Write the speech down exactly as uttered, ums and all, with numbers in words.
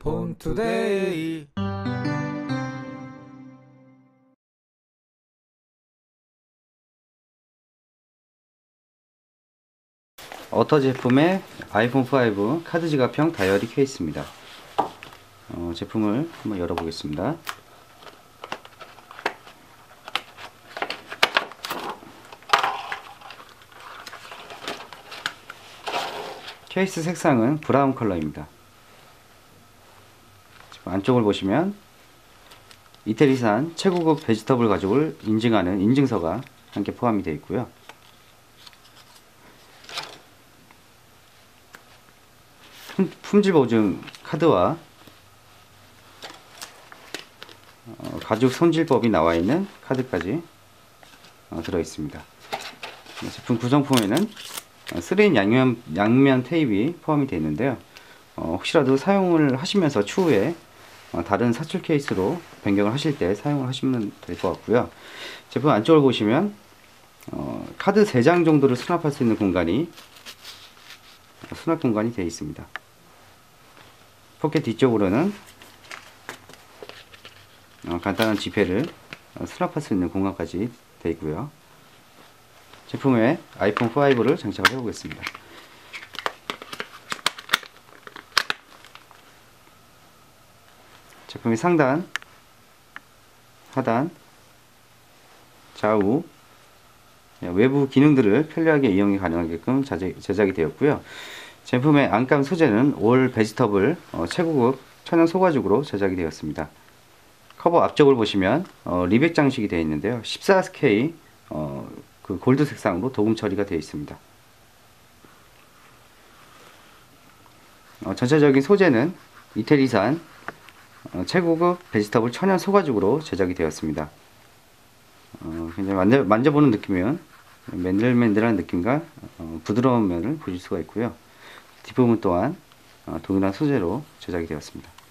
본투데이. 어터 제품의 아이폰 파이브 카드 지갑형 다이어리 케이스입니다. 어, 제품을 한번 열어보겠습니다. 케이스 색상은 브라운 컬러입니다. 안쪽을 보시면 이태리산 최고급 베지터블 가죽을 인증하는 인증서가 함께 포함이 되어 있고요. 품질 보증 카드와 어, 가죽 손질법이 나와 있는 카드까지 어, 들어 있습니다. 제품 구성품에는 쓰리 인 양면, 양면 테이프가 포함이 되어 있는데요. 어, 혹시라도 사용을 하시면서 추후에 어, 다른 사출 케이스로 변경을 하실 때 사용을 하시면 될 것 같고요. 제품 안쪽을 보시면 어, 카드 세 장 정도를 수납할 수 있는 공간이 수납 공간이 되어 있습니다. 포켓 뒤쪽으로는 어, 간단한 지폐를 어, 수납할 수 있는 공간까지 되어 있고요. 제품에 아이폰 파이브를 장착을 해 보겠습니다. 제품의 상단, 하단, 좌우 외부 기능들을 편리하게 이용이 가능하게끔 제작이 되었고요. 제품의 안감 소재는 올 베지터블 어, 최고급 천연 소가죽으로 제작이 되었습니다. 커버 앞쪽을 보시면 어, 리백 장식이 되어 있는데요. 십사 케이 어, 그 골드 색상으로 도금 처리가 되어 있습니다. 어, 전체적인 소재는 이태리산 어, 최고급 베지터블 천연 소가죽으로 제작이 되었습니다. 어, 굉장히 만져, 만져보는 느낌은 맨들맨들한 느낌과 어, 부드러운 면을 보실 수가 있고요. 뒷부분 또한 어, 동일한 소재로 제작이 되었습니다.